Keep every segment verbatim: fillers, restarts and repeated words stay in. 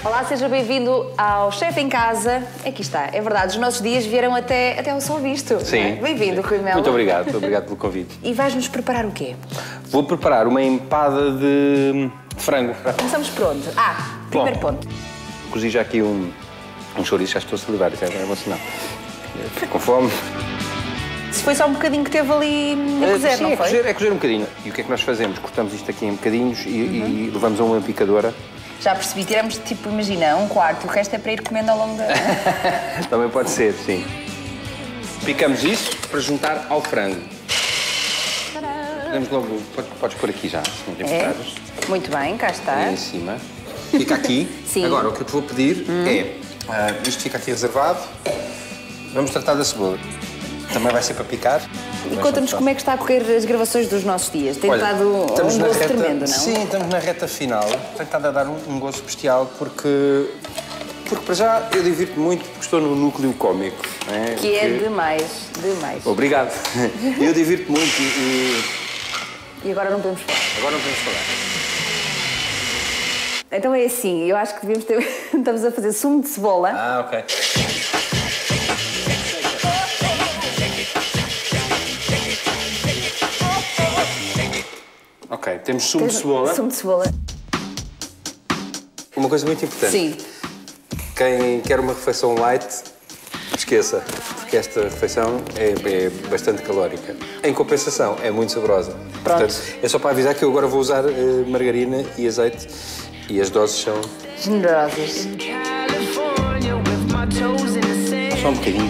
Olá, seja bem-vindo ao Chefe em Casa. Aqui está, é verdade, os nossos dias vieram até, até ao Sol Visto. Sim. É? Bem-vindo, Rui Melo. Muito obrigado, muito obrigado pelo convite. E vais-nos preparar o quê? Vou preparar uma empada de frango. Começamos por onde? Ah, primeiro Bom, ponto. Cozi já aqui um, um chouriço, já estou a salivar, isso é bom sinal. Fico com fome. Se foi só um bocadinho que teve ali a cozer, Sim, não é foi? cozer, é cozer um bocadinho. E o que é que nós fazemos? Cortamos isto aqui em bocadinhos e, uhum. e levamos a uma picadora. Já percebi, tiramos, tipo, imagina, um quarto, o resto é para ir comendo ao longo da... Também pode ser, sim. Picamos isso para juntar ao frango. Podemos logo, podes, podes pôr aqui já, se não te importares. É. Muito bem, cá está. Aí em cima. Fica aqui. Sim. Agora, o que eu te vou pedir hum. é... Uh, isto fica aqui reservado. Vamos tratar da cebola. Também vai ser para picar. E conta-nos como é que está a correr as gravações dos nossos dias. Tem estado um gosto reta, tremendo, não? Sim, estamos na reta final. Tem estado a dar um, um gosto bestial porque... Porque, para já, eu divirto muito porque estou no núcleo cómico. É? Que é demais, demais. Obrigado. Eu divirto muito e... E agora não podemos falar. Agora não podemos falar. Então é assim, eu acho que devíamos ter... Estamos a fazer sumo de cebola. Ah, ok. Ok, temos sumo de cebola. Sumo de cebola. Uma coisa muito importante. Sim. Quem quer uma refeição light, esqueça, porque esta refeição é, é bastante calórica. Em compensação, é muito saborosa. Pronto. Portanto, é só para avisar que eu agora vou usar uh, margarina e azeite e as doses são... generosas. Só um bocadinho.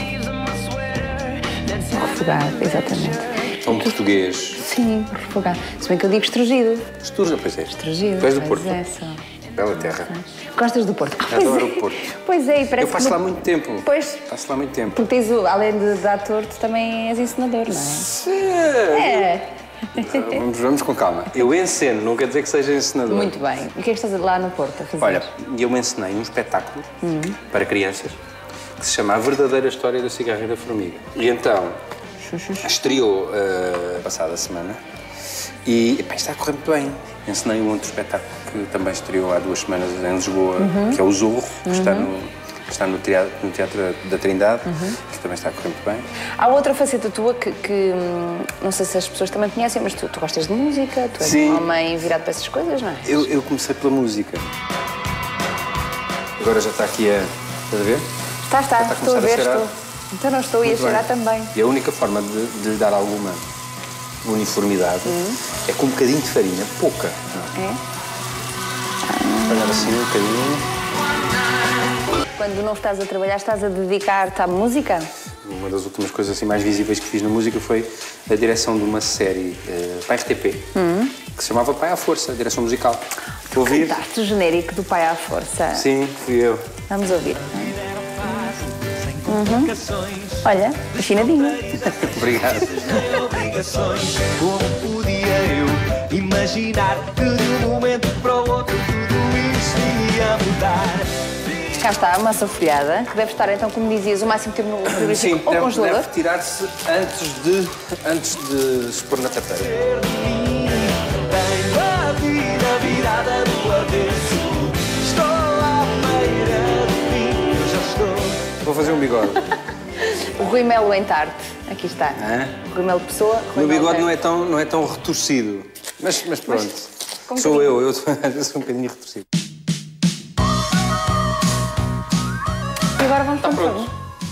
Refogado, exatamente. É um português. Sim, refogado. Se bem que eu digo estrugido. Esturja, pois é. Estrugido. Tu és do pois Porto. É, só. Bela terra. Gostas do Porto? Adoro é. o Porto. Pois é, e parece Eu passo que lá no... muito tempo. Pois. Passo lá muito tempo. Porque tens, o, além de, de ator, tu também és encenador, não é? Sério? É. Vamos, vamos com calma. Eu enceno, não quer dizer que seja encenador. Muito bem. E o que é que estás lá no Porto a fazer? Olha, eu encenei um espetáculo uhum. para crianças que se chama A Verdadeira História da Cigarra e da Formiga. E então, estreou uh, passada semana e epá, está a correr muito bem. Encenei um outro espetáculo que também estreou há duas semanas em Lisboa, uhum. que é o Zorro, que uhum. está, no, que está no, teatro, no Teatro da Trindade, uhum. que também está a correr muito bem. Há outra faceta tua que, que não sei se as pessoas também conhecem, mas tu, tu gostas de música, tu és Sim. um homem virado para essas coisas, não é? Eu, eu comecei pela música. Agora já está aqui a... Estás a ver? Está, está, está estou a ver, a estou. Então não estou, ia cheirar também. E a única forma de, de lhe dar alguma uniformidade uhum. é com um bocadinho de farinha, pouca. Não. É? Olhar assim um bocadinho. Quando não estás a trabalhar, estás a dedicar-te à música? Uma das últimas coisas assim, mais visíveis que fiz na música foi a direção de uma série uh, para a R T P, uhum. que se chamava Pai à Força, a direção musical. Tu ouvir? Cantaste o genérico do Pai à Força? Sim, fui eu. Vamos ouvir. Uhum. Olha, afinadinho. Obrigado. Como podia eu imaginar que de um momento para o outro tudo isto ia mudar? Cá está a massa folhada, que deve estar, então, como dizias, o máximo tempo no frigorífico ou deve, congelador? Deve retirar-se antes de, antes de se pôr na tateira. Tenho a vida virada do avesso. Estou à beira do fim, eu já estou. Vou fazer um bigode. O Rui Melo em tarte, aqui está. Hã? Rui Melo Pessoa. O meu bigode não é, tão, não é tão retorcido. Mas, mas pronto. Mas, sou eu, eu sou um bocadinho retorcido. E agora vamos Está para pronto.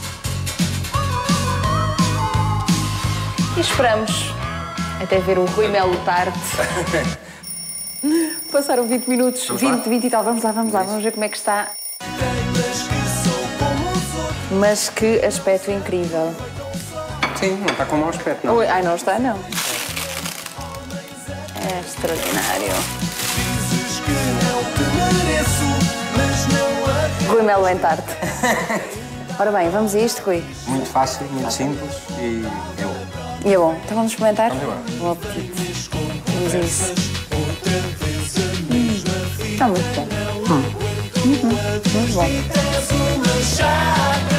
E esperamos até ver o Rui Melo tarte. Passaram vinte minutos, vamos vinte, lá? vinte e tal. Vamos lá, vamos lá, vamos ver como é que está. Mas que aspecto incrível. Sim, não está com mau aspecto, não. Ai, não está, não. É extraordinário. Rui Melo em tarte. Ora bem, vamos a isto, Rui? Muito fácil, muito simples e é bom. E é bom. Então vamos experimentar? Vamos embora. Bom apetite. Vamos a isso. Hum. Está muito bom. Hum. Uhum. Muito bom.